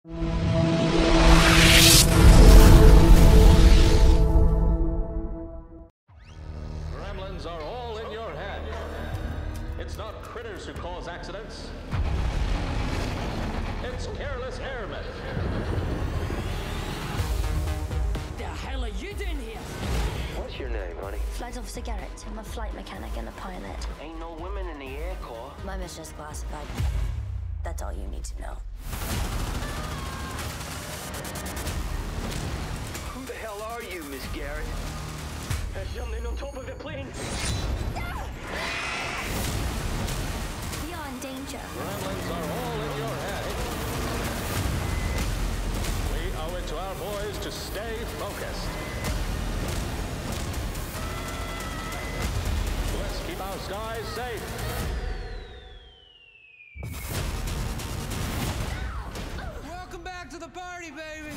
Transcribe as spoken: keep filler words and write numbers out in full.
Gremlins are all in your head. It's not critters who cause accidents. It's careless airmen. The hell are you doing here? What's your name, honey? Flight Officer Garrett. I'm a flight mechanic and a pilot. Ain't no women in the Air Corps. My mission's classified. That's all you need to know. Who the hell are you, Miss Garrett? There's something on top of the plane. We are in danger. Gremlins are all in your head. We owe it to our boys to stay focused. Let's keep our skies safe. Welcome back to the party, baby!